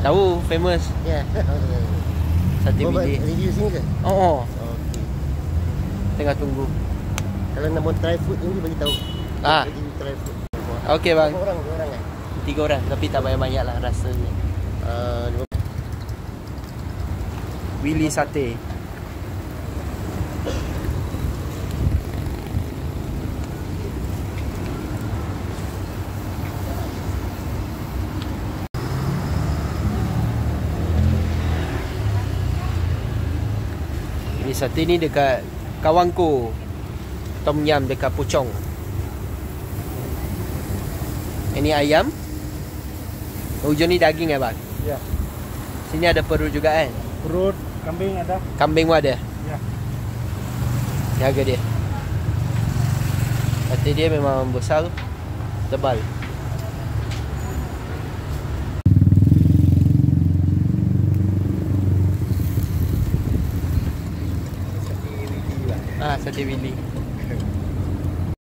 Tahu, famous. Ya. Sate Kau buat Willy. review sini ke? Oh, Okey. tengah tunggu. Kalau nak mau try food ni bagi tahu. Ah. Bagi try food. Okey bang. Berapa orang? 2 orang kan? 3 orang, tapi tak banyak-banyak lah rasanya. 5. Willy Sate. Willy Sate ni dekat Kawangko. Tom Yam dekat Puchong. Ini ayam. Hujung ni daging bang? Ya. Sini ada perut juga kan? Perut kambing ada. Kambing pun ada? Ya. Jaga dia. Sate dia memang besar, tebal. Sate Willy.